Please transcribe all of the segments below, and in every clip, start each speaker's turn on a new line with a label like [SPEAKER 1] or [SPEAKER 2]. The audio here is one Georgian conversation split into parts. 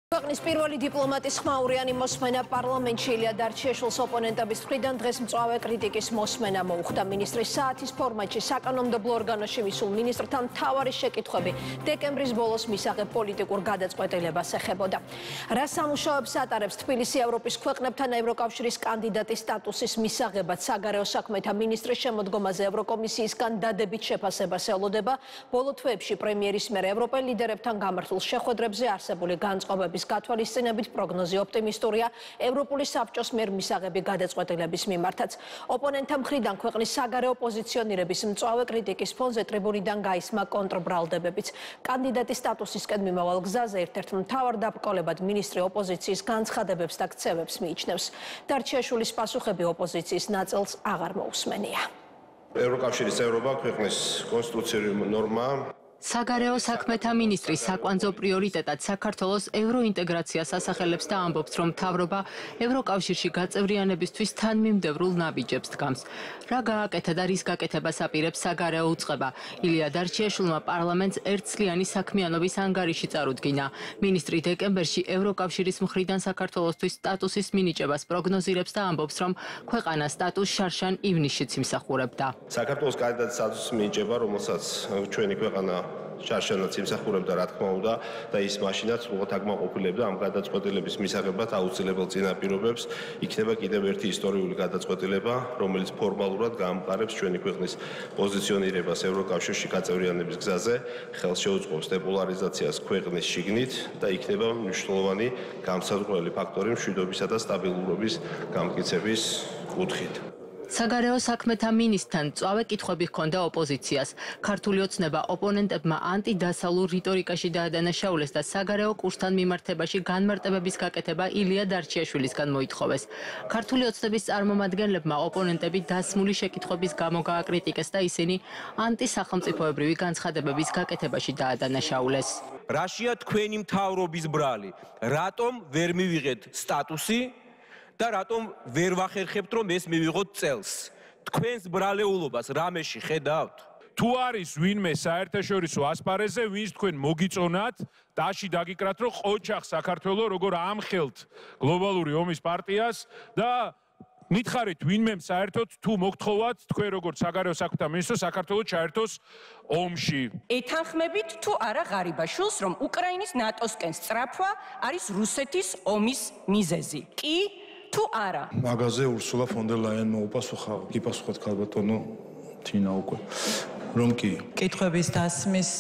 [SPEAKER 1] ქვეყნის პირველი დიპლომატის ხმაურიანი მოსმენა პარლამენტში ილია დარჩიაშვილის ოპონენტების მხრიდან დღეს მწვავე კრიტიკის მოსმენა მოუხდა. მინისტრის საათის ფორმატში საკანონმდებლო ორგანოში მისულ მინისტრთან მთავარი შეკითხვები დეკემბრის ბოლოს მისაღებ პოლიტიკურ გადაწყვეტილებას ეხებოდა. რა სამუშაოებს ატარებს თბილისი ევროპის ქვეყნებთან ევროკავშირის კანდიდატის სტატუსის მისაღებად საგარეო საქმეთა მინისტრის შემოდგომაზე ევროკომისიისგან დადებით შეფასებას ელოდება. ბოლო თვეებში პრემიერის მიერ ევროპელ ლიდერებთან გამართულ შეხვედრებზე არსებული განწყობების გათვალისწინებით პროგნოზი ოპტიმისტურია ევროპული საბჭოს მიერ მისაღები გადაწყვეტილების მიმართაც. ოპონენტთა მხრიდან ქვეყნის საგარეო პოზიციონირების მწვავე კრიტიკის ფონზე ტრიბუნიდან გაისმა კონტრბრალდებებიც. კანდიდატის სტატუსისკენ მიმავალ გზაზე ერთ-ერთ მთავარ დაბრკოლებად მინისტრი ოპოზიციის განცხადებებს და ქცევებს მიიჩნევს. დარჩიაშვილის პასუხები ოპოზიციის ნაწილს აღარ მოусმენია.
[SPEAKER 2] ევროკავშირის წევრობა ქვეყნის კონსტიტუციური ნორმაა.
[SPEAKER 3] საგარეო საქმეთა მინისტრის საკვანძო პრიორიტეტად საქართველოს ევროინტეგრაციას ასახელებს და ამბობს, რომ მთავრობა ევროკავშირში გაწევრიანებისთვის თანმიმდევრულ ნაბიჯებს დგამს. რა გააკეთა და რის გაკეთებას აპირებს საგარეო უწყება? ილია დარჩიაშვილმა პარლამენტს ერთწლიანი საქმიანობის ანგარიში წარუდგინა. მინისტრი დეკემბერში ევროკავშირის მხრიდან საქართველოსთვის სტატუსის მინიჭებას პროგნოზირებს და ამბობს, რომ ქვეყანა სტატუსს შარშან ივნისშიც იმსახურებდა.
[SPEAKER 2] საქართველოს კანდიდატის სტატუსის მინიჭება, რომელსაც ჩვენი ქვეყანა შარშანაც იმსახურებდა, რა თქმა უნდა, და ის მაშინაც უღოთ აკმაყოფილებდა ამ გადაწყვეტილების მისაღებად აუცილებელ წინაპირობებს. იქნება კიდევ ერთი ისტორიული გადაწყვეტილება, რომელიც ფორმალურად გაამყარებს ჩვენი ქვეყნის პოზიციონირებას ევროკავშირში გაწევრიანების გზაზე, ხელს შეუწყობს დეპოლარიზაციას ქვეყნის შიგნით და იქნება მნიშვნელოვანი გამსაზღვრელი ფაქტორი მშვიდობისა და სტაბილურობის გამტკიცების კუთხით.
[SPEAKER 3] საგარეო საქმეთა მინისტრთან მწვავე კითხვები ჰქონდა ოპოზიციას. ქართული ოცნება ოპონენტებმა ანტიდასალურ რიტორიკაში დაადანაშაულეს და საგარეო კურსთან მიმართებაში განმარტებების გაკეთება ილია დარჩიაშვილისგან მოითხოვეს. ქართული ოცნების წარმომადგენლებმა ოპონენტები დასმული შეკითხვების გამო გააკრიტიკეს და ისინი ანტისახელმწიფოებრივი განცხადებების გაკეთებაში დაადანაშაულეს.
[SPEAKER 4] რაშია თქვენი მთავრობის ბრალი? რატომ ვერ მივიღეთ სტატუსი? და რატომ ვერ ვახერხებთ, რომ ეს მივიღოთ წელს? თქვენს ბრალეულობას რამეში ხედავთ?
[SPEAKER 5] თუ არის ვინმე საერთაშორისო ასპარეზზე, ვინც თქვენ მოგიწონათ, დაში დაგიკრათ, რომ ყოჩახ საქართველოს როგორ ამხელთ გლობალური ომის პარტიას და მითხარით ვინმემ საერთოდ თუ მოგთხოვათ თქვენ როგორც საგარეო საქმეთა მინისტრო საქართველოს ჩაერთოს ომში.
[SPEAKER 6] ეთანხმებით თუ არა ღარიბაშვილს, რომ უკრაინის ნატოსკენ სწრაფვა არის რუსეთის ომის მიზეზი? კი თუ არა?
[SPEAKER 7] მაგაზე ურსულა ფონ დერ ლაიენ მოუპასუხა, გიპასუხეთ ქალბატონო თინა უკვე. რომ კი
[SPEAKER 8] კითხვების დასმის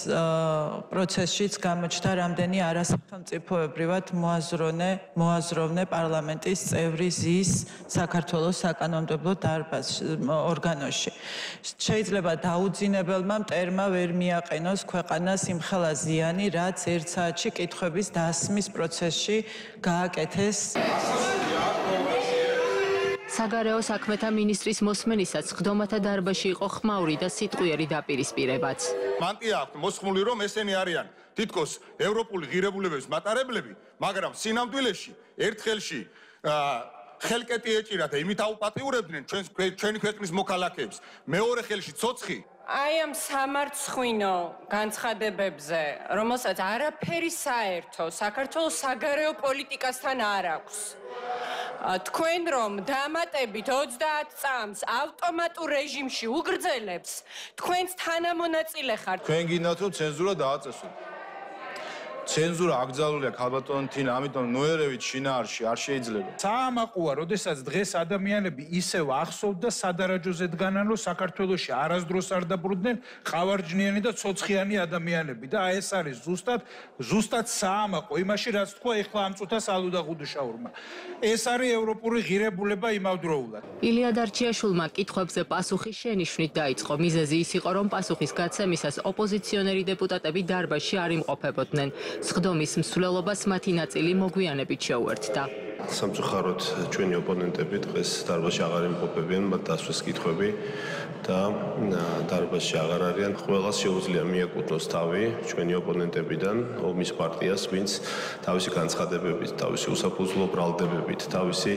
[SPEAKER 8] პროცესშიც გამოჩნდა რამდენი არასახელმწიფოებრივად მოაზროვნე პარლამენტის წევრი ზის საქართველოს საკანონმდებლო ორგანოში. შეიძლება დაუძინებელმა მტერმა ვერ მიაყენოს ქვეყანას იმხელა ზიანი, რაც ერთ საათში კითხვების დასმის პროცესში გააკეთეს.
[SPEAKER 3] საგარეო საქმეთა მინისტრის მოსმენისაც ხდომათა დარბაზში იყო ხმაური და სიტყვიერი დაპირისპირებაც.
[SPEAKER 9] მანტია აქვს მოსხმული, რომ ესენი არიან თითქოს ევროპული ღირებულებების მატარებლები, მაგრამ სინამდვილეში ერთ ხელში ხელკეტი ეჭირა და იმით აუპატიურებდნენ ჩვენი ქვეყნის მოქალაქეებს, მეორე ხელში ცოცხი.
[SPEAKER 6] აი ამ სამარცხვინო განცხადებებზე, რომელსაც არაფერი საერთო საქართველოს საგარეო პოლიტიკასთან არ აქვს. თქვენ რომ დამატებით 30 წამს ავტომატურ რეჟიმში უგრძელებს, თქვენს თანამონაწილე ხართ.
[SPEAKER 7] თქვენ გინდათ რომ ცენზურა დააწესოთ. ცენზურა აკრძალულია ქალბატონ თინა, ამიტომ ნოერევით შინაარსში არ შეიძლება.
[SPEAKER 5] საამაყოა, როდესაც დღეს ადამიანები ისევ ახსოვთ და სადარაჯოზე დგანან, რომ საქართველოში არასდროს არ დაბრუნდნენ ყავარჯნიანი და ცოცხიანი ადამიანები და ეს არის ზუსტად საამაყო იმაში, რაც თქვა ეხლა ამ წუთას ალუდა ღუდუშაურმა. ეს არის ევროპული ღირებულება იმავდროულად.
[SPEAKER 3] ილია დარჩიაშვილმა კითხვებზე პასუხის შენიშვნით დაიწყო. მიზეზი ის იყო, რომ პასუხის გაცემისას ოპოზიციონერი დეპუტატები დარბაზში არ იმყოფებოდნენ. სხდომის მსვლელობას მათი ნაწილი მოგვიანებით შეუერთდა.
[SPEAKER 2] სამწუხაროდ ჩვენი ოპონენტები დღეს დარბაზში აღარ იმყოფებიან, მათ დასვეს კითხვები და დარბაზში აღარ არიან. ყველას შეუძლია მიაკუთვნოს თავი ჩვენი ოპონენტებიდან ომის პარტიას, ვინც თავისი განცხადებებით, თავისი უსაფუძვლო ბრალდებებით, თავისი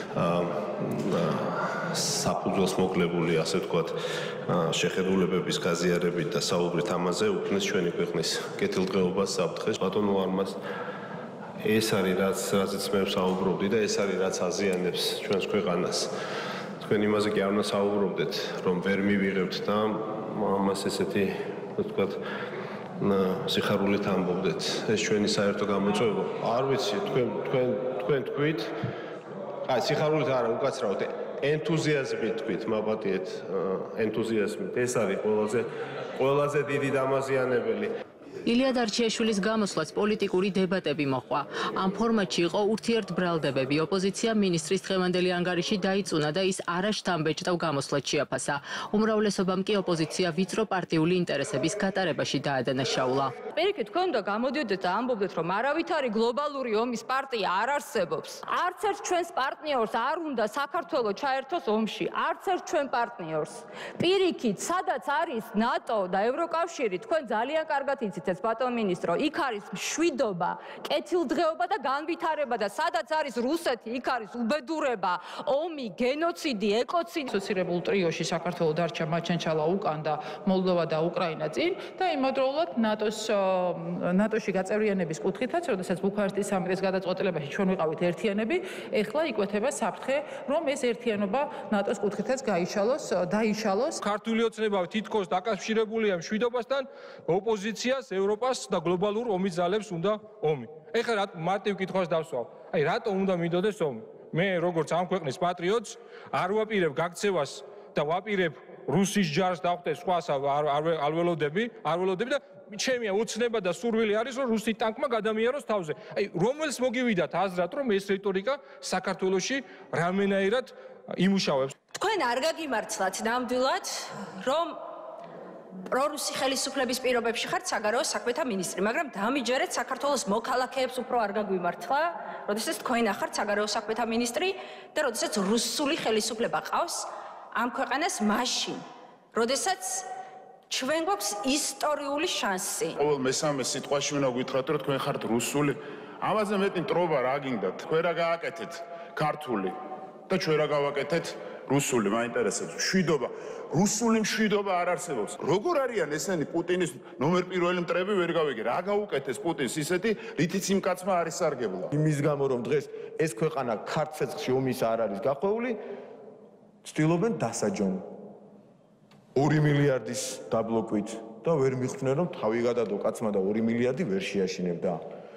[SPEAKER 2] საფუძველს მოკლებული, ასე ვთქვათ, შეხედულებების გაზიარებით და საუბრით ამაზე უქმნის ჩვენი ქვეყნის კეთილდღეობას საფრთხეს. ბატონო არმას ეს არის რაზეც მე ვსაუბრობდი და ეს არის რაც აზიანებს ჩვენს ქვეყანას. თქვენ იმაზე კი არ უნდა საუბრობდეთ, რომ ვერ მივიღებთ და ამას ესეთი, ვთქვათ, სიხარულით ამბობდეთ. ეს ჩვენი საერთო გამოწვევა. არ ვიცი, თქვენ თქვით, აი სიხარულით არა, უკაცრავად ენთუზიაზმით თქვით, მაპატიეთ ენთუზიაზმით. ეს არის ყველაზე დიდი დამაზიანებელი.
[SPEAKER 3] ილია დარჩიაშვილის გამოსვლას პოლიტიკური დებატები მოჰყვა. ამ ფორმატში იყო ურთიერთბრალდებები. ოპოზიცია მინისტრის დღევანდელი ანგარიში დაიწუნა და ის არაშთამბეჭდავ გამოსვლად შეაფასა. უმრავლესობამ კი ოპოზიცია ვიწრო პარტიული ინტერესების გატარებაში დაადანაშაულა.
[SPEAKER 6] პირიქით, თქვენ უნდა გამოდიოდეთ და ამბობდეთ, რომ არავითარი გლობალური ომის პარტია არ არსებობს. არც ერთ ჩვენს პარტნიორს არ უნდა საქართველოს ჩაერთოს ომში. არც ერთ ჩვენ პარტნიორს. პირიქით, სადაც არის ნატო და ევროკავშირი, თქვენ ძალიან კარგად იცით ბატონ მინისტრო, იქ არის მშვიდობა, კეთილდღეობა და განვითარება და სადაც არის რუსეთი, იქ არის უბედურება, ომი, გენოციდი, ეკოციდი.
[SPEAKER 8] ასოცირებულ ტრიოში საქართველოს დარჩა მაჩენჩალა უკან და მოლდოვა და უკრაინა წინ და იმავდროულად ნატოში გაწევრიანების კუთხითაც, როდესაც ბუქარესტის სამიტის გადაწყვეტილებაში ჩვენ ვიყავით ერთიანები, ეხლა იკვეთება საფრთხე, რომ ეს ერთიანობა ნატოს კუთხითაც დაიშალოს.
[SPEAKER 5] ქართული ოცნება თითქოს დაკავშირებულია მშვიდობასთან, ოპოზიციას ევროპას და გლობალურ ომის ძალებს უნდა ომი. ეხლა რა მარტივ კითხვას დავსვავ. აი რატომ უნდა მინდოდეს ომი? მე როგორც ამ ქვეყნის პატრიოტს არ ვაპირებ გაქცევას და ვაპირებ რუსის ჯარს დავხტე სხვას არ ველოდები და ჩემია ოცნება და სურვილი არის რომ რუსი ტანკმა გადამიაროს თავზე. აი რომელს მოგივიდათ აზრად რომ ეს რიტორიკა საქართველოში რამენაირად იმუშავებს.
[SPEAKER 6] თქვენ არ გაგიმართლათ ნამდვილად რომ პრორუსი ხელისუფლების პირობებში ხართ საგარეო საქმეთა მინისტრი, მაგრამ დამიჯერეთ საქართველოს მოქალაქეებს უფრო არ გაგვიმართლა, როდესაც თქვენ ახართ საგარეო საქმეთა მინისტრი და როდესაც რუსული ხელისუფლება ყავს ამ ქვეყანას მაშინ, როდესაც ჩვენ გვაქვს ისტორიული შანსი.
[SPEAKER 10] ყოველ მესამე სიტყვაში უნდა გითხრათ, რომ თქვენ ხართ რუსული. ამაზე მეტი მტრობა რა გინდათ? თქვენ რა გააკეთეთ ქართული და ჩვენ რა გავაკეთეთ რუსული, მაინტერესებს. მშვიდობა, რუსული მშვიდობა არ არსებობს. როგორ არიან ესენი პუტინის ნომერ პირველი მტრები ვერ გავიგე. რა გაუკეთეს პუტინს ისეთი, რითიც იმ კაცმა არ ისარგებლა.
[SPEAKER 7] იმის გამო რომ დღეს ეს ქვეყანა ქართ ცეცხლში ომის არ არის გაყვეული, ცდილობენ დასაჯონ 2 მილიარდის დაბლოკვით და ვერ მიხვდნენ რომ თავი გადადო კაცმა და 2 მილიარდი ვერ შეაშინებდა.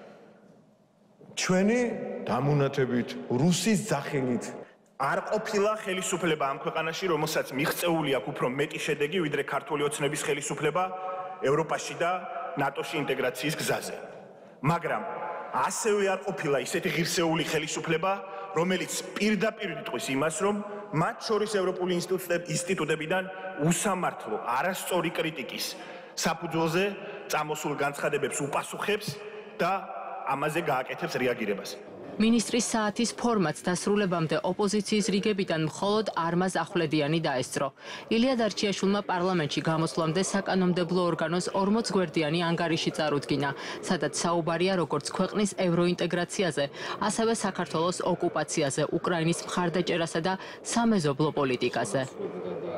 [SPEAKER 7] ჩვენი დამონათებით რუსის ძახილით
[SPEAKER 11] არ ყოფილა ხელისუფლება ამ ქვეყანაში, რომელსაც მიღწეული აქვს უფრო მეტი შედეგი, ვიდრე ქართული ოცნების ხელისუფლება ევროპაში და ნატოში ინტეგრაციის გზაზე. მაგრამ ასევე არ ყოფილა ისეთი ღირსეული ხელისუფლება, რომელიც პირდაპირ იტყვის იმას, რომ მათ შორის ევროპული ინსტიტუტებიდან უსამართლო, არასწორი კრიტიკის საფუძველზე წამოსულ განცხადებებს უპასუხებს და ამაზე გააკეთებს რეაგირებას.
[SPEAKER 3] მინისტრის საათის ფორმატს დასრულებამდე ოპოზიციის რიგებიდან მხოლოდ არმაზ ახვლედიანი დაესწრო. ილია დარჩიაშვილმა პარლამენტში გამოსვლამდე საკანონმდებლო ორგანოს 40 გვერდიანი ანგარიში წარუდგინა, სადაც საუბარია როგორც ქვეყნის ევროინტეგრაციაზე, ასევე საქართველოს ოკუპაციაზე, უკრაინის მხარდაჭერასა და სამეზობლო პოლიტიკაზე.